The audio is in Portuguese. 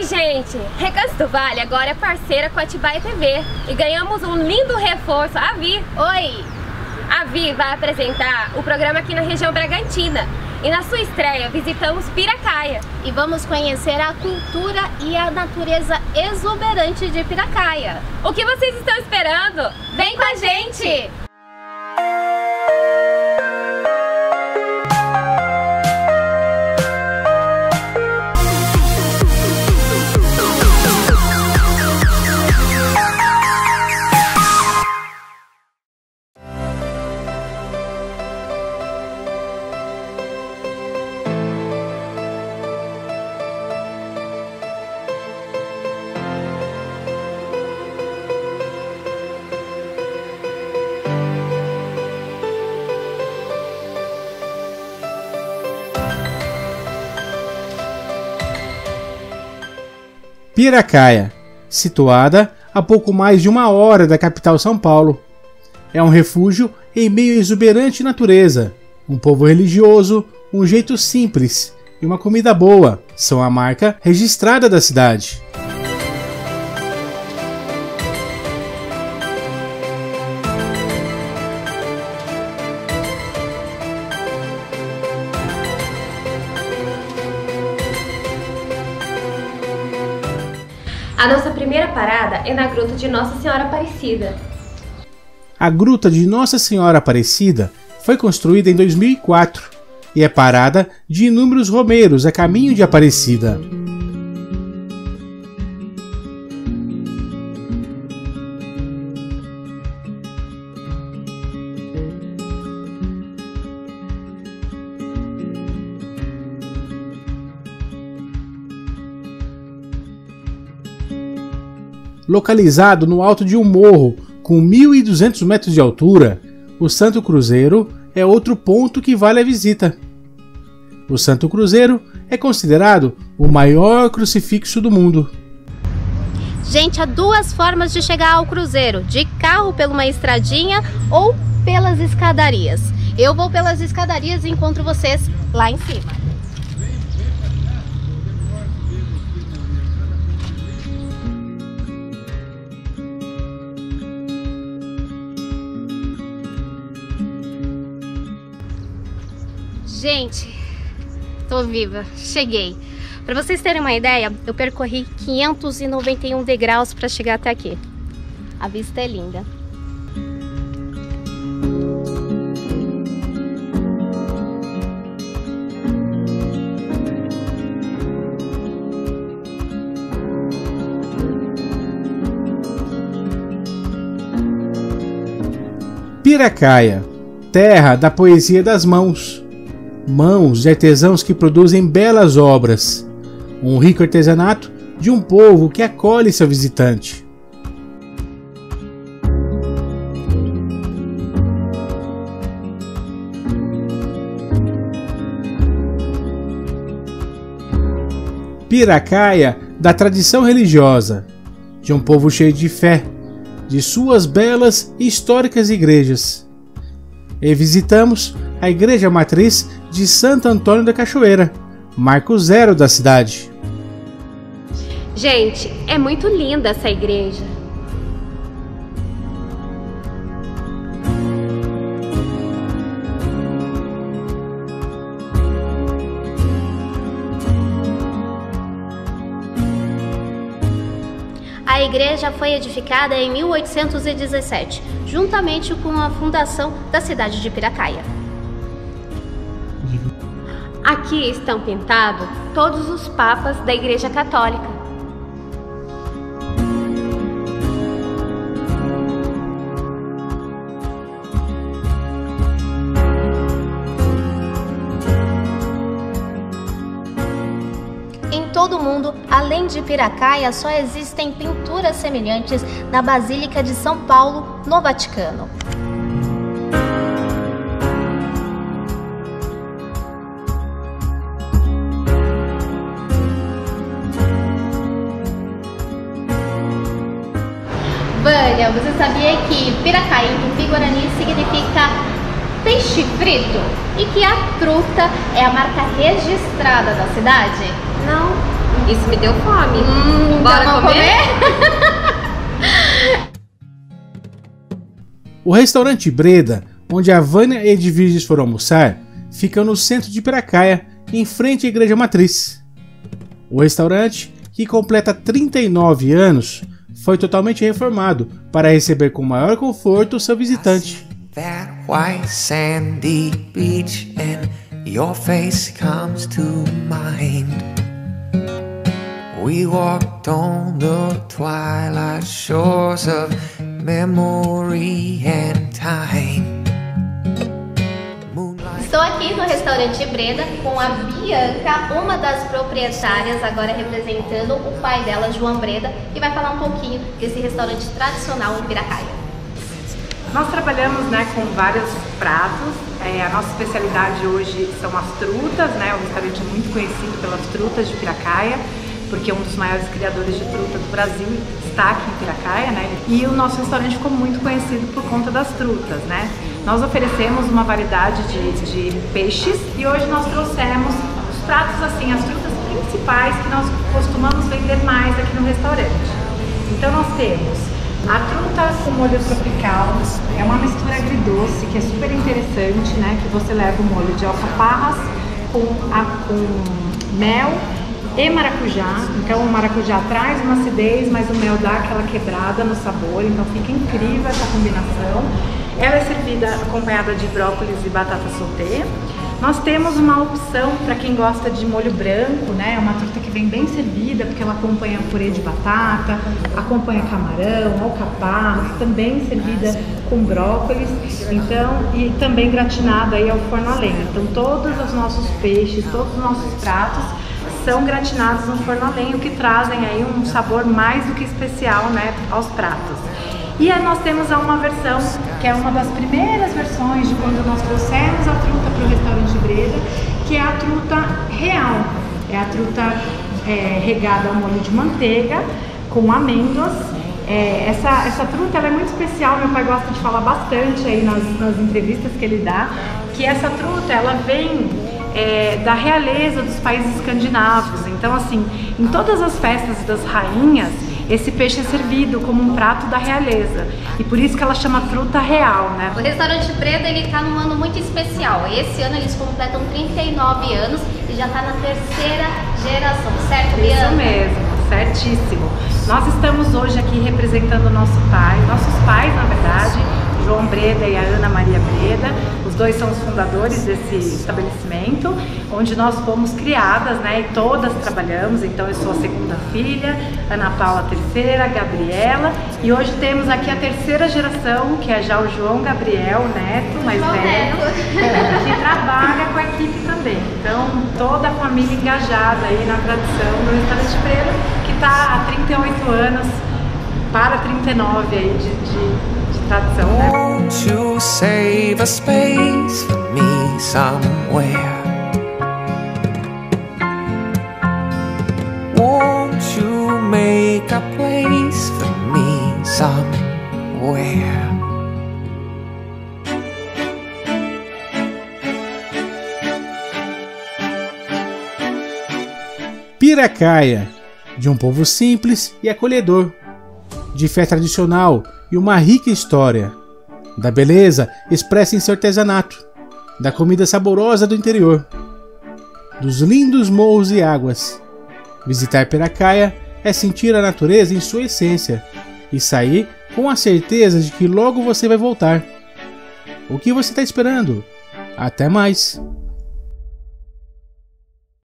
gente! Recanto do Vale agora é parceira com a Atibaia TV e ganhamos um lindo reforço, a Vi. Oi! A Vi vai apresentar o programa aqui na região Bragantina e na sua estreia visitamos Piracaia. E vamos conhecer a cultura e a natureza exuberante de Piracaia. O que vocês estão esperando? Vem com a gente! Piracaia, situada a pouco mais de 1 hora da capital São Paulo. É um refúgio em meio à exuberante natureza. Um povo religioso, um jeito simples e uma comida boa são a marca registrada da cidade. A nossa primeira parada é na Gruta de Nossa Senhora Aparecida. A Gruta de Nossa Senhora Aparecida foi construída em 2004 e é parada de inúmeros romeiros a caminho de Aparecida. Localizado no alto de um morro com 1.200 metros de altura, o Santo Cruzeiro é outro ponto que vale a visita. O Santo Cruzeiro é considerado o maior crucifixo do mundo. Gente, há 2 formas de chegar ao cruzeiro: de carro por uma estradinha ou pelas escadarias. Eu vou pelas escadarias e encontro vocês lá em cima. Gente, tô viva, cheguei. Para vocês terem uma ideia, eu percorri 591 degraus para chegar até aqui. A vista é linda. Piracaia, terra da poesia das mãos. Mãos de artesãos que produzem belas obras, um rico artesanato de um povo que acolhe seu visitante. Piracaia da tradição religiosa, de um povo cheio de fé, de suas belas e históricas igrejas. E visitamos a Igreja Matriz de Santo Antônio da Cachoeira, marco zero da cidade. Gente, é muito linda essa igreja. A igreja foi edificada em 1817, juntamente com a fundação da cidade de Piracaia. Aqui estão pintados todos os papas da Igreja Católica. Em todo o mundo, além de Piracaia, só existem pinturas semelhantes na Basílica de São Paulo, no Vaticano. Vânia, você sabia que Piracaia em Tupi-Guarani significa peixe frito e que a truta é a marca registrada da cidade? Não. Isso me deu fome. Bora comer? O restaurante Breda, onde a Vânia e Edviges foram almoçar, fica no centro de Piracaia, em frente à Igreja Matriz. O restaurante, que completa 39 anos, foi totalmente reformado para receber com maior conforto o seu visitante. That white sandy beach and your face comes to mind. We walked on the twilight shores of memory and time. Estou aqui no restaurante Breda com a Bianca, uma das proprietárias, agora representando o pai dela, João Breda, que vai falar um pouquinho desse restaurante tradicional em Piracaia. Nós trabalhamos, com vários pratos. A nossa especialidade hoje são as trutas, um restaurante muito conhecido pelas trutas de Piracaia, porque um dos maiores criadores de truta do Brasil está aqui em Piracaia, E o nosso restaurante ficou muito conhecido por conta das trutas, Nós oferecemos uma variedade de peixes e hoje nós trouxemos os pratos, as trutas principais que nós costumamos vender mais aqui no restaurante. Então nós temos a truta com molho tropical, é uma mistura agridoce que é super interessante, que você leva o molho de alcaparras com mel e maracujá. Então o maracujá traz uma acidez, mas o mel dá aquela quebrada no sabor, então fica incrível essa combinação. Ela é servida acompanhada de brócolis e batata sauté. Nós temos uma opção para quem gosta de molho branco, É uma truta que vem bem servida, porque ela acompanha purê de batata, acompanha camarão, alcaparras, também servida com brócolis, e também gratinada aí ao forno a lenha. Então todos os nossos peixes, todos os nossos pratos são gratinados no forno a lenha, o que trazem aí um sabor mais do que especial, aos pratos. E aí nós temos uma versão, que é uma das primeiras versões de quando nós trouxemos a truta para o restaurante Breda, que é a truta real. É a truta regada ao molho de manteiga, com amêndoas. Essa truta ela é muito especial, meu pai gosta de falar bastante aí nas entrevistas que ele dá, que essa truta ela vem da realeza dos países escandinavos. Então em todas as festas das rainhas, esse peixe é servido como um prato da realeza, e por isso que ela chama truta real, O restaurante Breda, ele tá num ano muito especial. Esse ano eles completam 39 anos e já tá na terceira geração, certo, Bianca? Isso mesmo, certíssimo. Nós estamos hoje aqui representando nossos pais, na verdade, João Breda e a Ana Maria Breda. Os dois são os fundadores desse estabelecimento, onde nós fomos criadas, e todas trabalhamos. Então eu sou a segunda filha, Ana Paula a terceira, Gabriela, e hoje temos aqui a terceira geração, que é já o João Gabriel, o neto mais velho, que trabalha com a equipe também. Então toda a família engajada aí na tradição do restaurante Breda, que está há 38 anos para 39 aí de tradição, Won't you save a space for me somewhere? Won't you make a place for me somewhere? Piracaia, de um povo simples e acolhedor, de fé tradicional e uma rica história, da beleza expressa em seu artesanato, da comida saborosa do interior, dos lindos morros e águas. Visitar Piracaia é sentir a natureza em sua essência e sair com a certeza de que logo você vai voltar. O que você está esperando? Até mais!